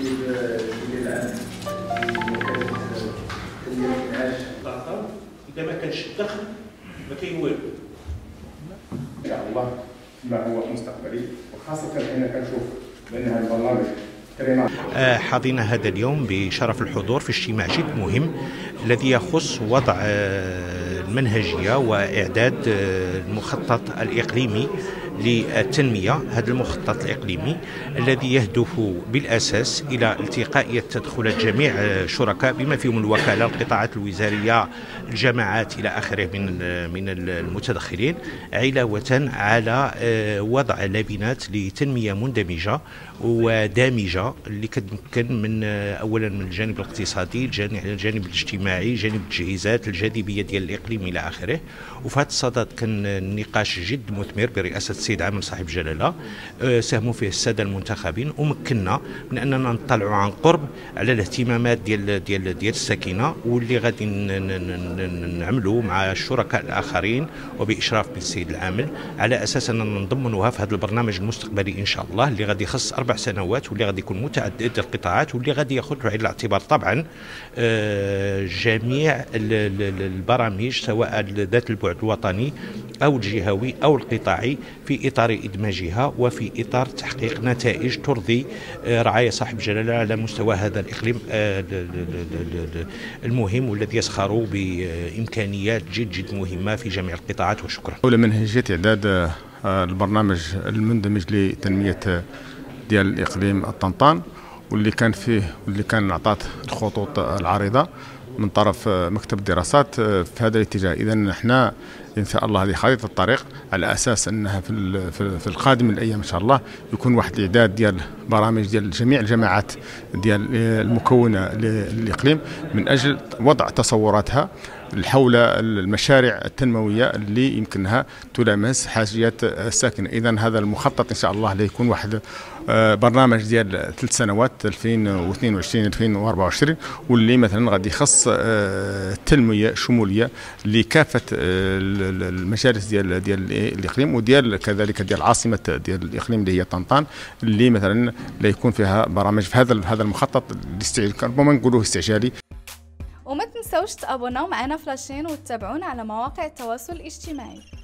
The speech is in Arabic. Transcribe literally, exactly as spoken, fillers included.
السيد الوزير العام لمكافحة تنمية الإنعاش الطاقة. إذا ما كانش الدخل ما كاين والو. إن شاء الله ما هو مستقبلي، وخاصة حين كنشوف بأن هذا البرنامج حظينا هذا اليوم بشرف الحضور في اجتماع جد مهم الذي يخص وضع المنهجية وإعداد المخطط الإقليمي للتنمية. هذا المخطط الإقليمي الذي يهدف بالأساس إلى التقائية تدخلات جميع الشركاء بما فيهم الوكالة، القطاعات الوزارية، الجماعات إلى آخره من من المتدخلين، علاوة على وضع لبنات لتنمية مندمجة ودامجة اللي كتمكن من أولا من الجانب الاقتصادي، الجانب الاجتماعي، جانب التجهيزات، الجاذبية ديال الإقليم إلى آخره. وفي هذا الصدد كان النقاش جد مثمر برئاسة السيد عامل صاحب جلالة، ساهموا فيه السادة المنتخبين، ومكننا من أننا نطلعوا عن قرب على الاهتمامات ديال ديال ديال الساكنة، واللي غادي نعملوا مع الشركاء الآخرين وبإشراف بالسيد العامل على أساس أننا نضمنوها في هذا البرنامج المستقبلي إن شاء الله، اللي غادي يخص أربع سنوات، واللي غادي يكون متعدد القطاعات، واللي غادي ياخذ بعين الاعتبار طبعا جميع البرامج سواء ذات البعد الوطني أو الجهوي أو القطاعي في إطار إدماجها وفي إطار تحقيق نتائج ترضي رعاية صاحب جلالة على مستوى هذا الإقليم المهم والذي يسخر بإمكانيات جد جد مهمة في جميع القطاعات. وشكرا. حول منهجية إعداد البرنامج المندمج لتنمية ديال الإقليم الطنطان، واللي كان فيه واللي كان عطات الخطوط العريضة من طرف مكتب الدراسات في هذا الاتجاه. إذا نحن إن شاء الله هذه خريطة الطريق، على أساس أنها في في القادم من الأيام إن شاء الله يكون واحد الإعداد ديال برامج ديال جميع الجماعات ديال المكونة للإقليم من أجل وضع تصوراتها حول المشاريع التنموية اللي يمكنها تلامس حاجيات الساكنة. إذا هذا المخطط إن شاء الله ليكون واحد برنامج ديال ثلاث سنوات ألفين واثنين وعشرين ألفين وأربعة وعشرين، واللي مثلا غادي يخص التنمية شمولية لكافة المجالس ديال ديال الإقليم، وديال كذلك ديال عاصمة ديال الإقليم اللي هي طنطان، اللي مثلا لا يكون فيها برامج في هذا هذا المخطط الاستعجالي، ربما نقولوه استعجالي. وما تنسوش تابوناو معنا في لاشين وتتابعونا على مواقع التواصل الاجتماعي.